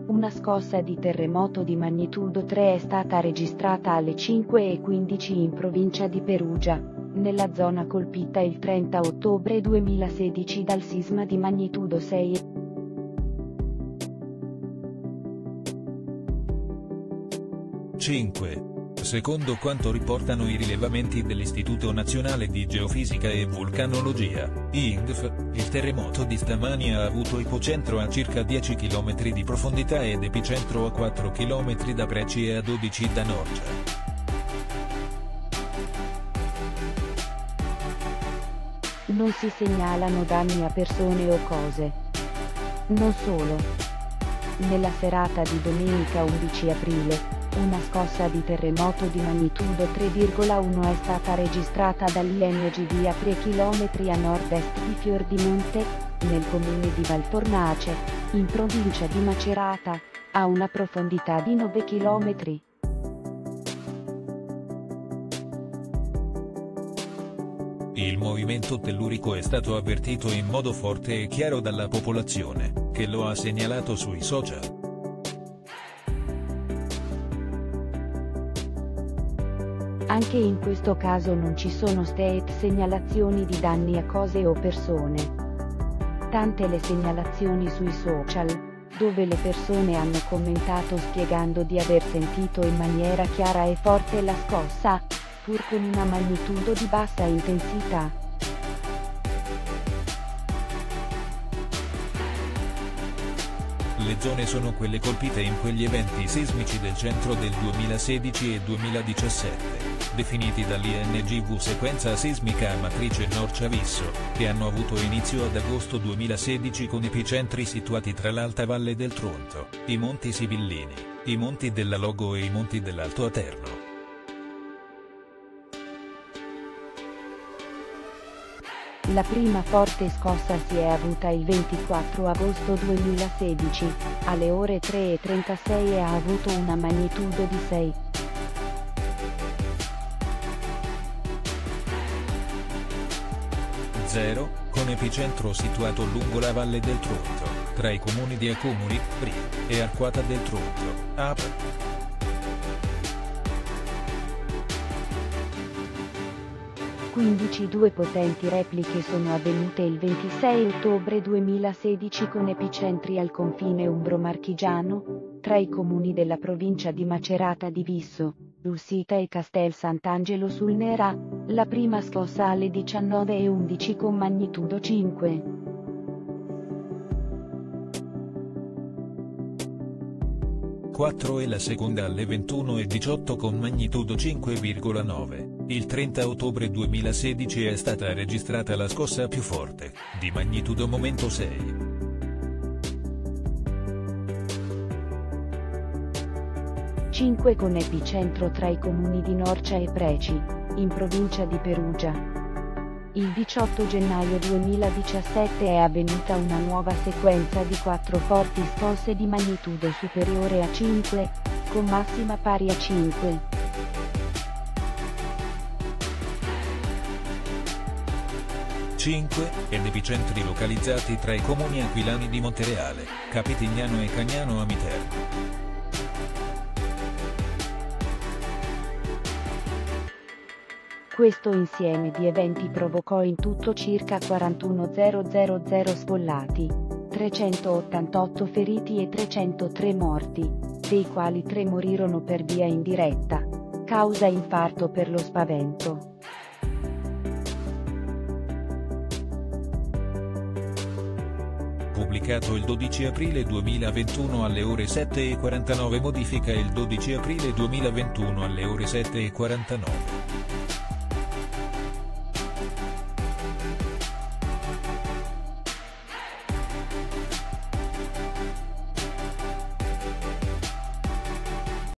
Una scossa di terremoto di magnitudo 3 è stata registrata alle 5:15 in provincia di Perugia, nella zona colpita il 30 ottobre 2016 dal sisma di magnitudo 6. Secondo quanto riportano i rilevamenti dell'Istituto Nazionale di Geofisica e Vulcanologia, INGV, il terremoto di stamani ha avuto ipocentro a circa 10 km di profondità ed epicentro a 4 km da Preci e a 12 da Norcia. Non si segnalano danni a persone o cose. Non solo. Nella serata di domenica 11 aprile, una scossa di terremoto di magnitudo 3,1 è stata registrata dall'INGV a 3 km a nord-est di Fiordimonte, nel comune di Valtornace, in provincia di Macerata, a una profondità di 9 km. Il movimento tellurico è stato avvertito in modo forte e chiaro dalla popolazione, che lo ha segnalato sui social. Anche in questo caso non ci sono state segnalazioni di danni a cose o persone. Tante le segnalazioni sui social, dove le persone hanno commentato spiegando di aver sentito in maniera chiara e forte la scossa, pur con una magnitudo di bassa intensità. Le zone sono quelle colpite in quegli eventi sismici del centro del 2016 e 2017, definiti dall'INGV sequenza sismica a matrice Norcia-Visso, che hanno avuto inizio ad agosto 2016 con epicentri situati tra l'Alta Valle del Tronto, i Monti Sibillini, i Monti della Logo e i Monti dell'Alto Aterno. La prima forte scossa si è avuta il 24 agosto 2016, alle ore 3:36 e ha avuto una magnitudo di 6. Con epicentro situato lungo la Valle del Tronto, tra i comuni di Accumuli, Bri, e Arquata del Tronto, Ap. 15 potenti repliche sono avvenute il 26 ottobre 2016 con epicentri al confine umbro-marchigiano, tra i comuni della provincia di Macerata di Visso, Sulsita e Castel Sant'Angelo sul Nera, la prima scossa alle 19:11 con magnitudo 5. E la seconda alle 21:18 con magnitudo 5,9. Il 30 ottobre 2016 è stata registrata la scossa più forte, di magnitudo momento 6. Con epicentro tra i comuni di Norcia e Preci, in provincia di Perugia. Il 18 gennaio 2017 è avvenuta una nuova sequenza di 4 forti scosse di magnitudo superiore a 5, con massima pari a 5. Ed epicentri localizzati tra i comuni aquilani di Montereale, Capitignano e Cagnano Amiterno. Questo insieme di eventi provocò in tutto circa 41.000 sfollati, 388 feriti e 303 morti, dei quali 3 morirono per via indiretta, causa infarto per lo spavento. Pubblicato il 12 aprile 2021 alle ore 7:49. Modifica il 12 aprile 2021 alle ore 7:49.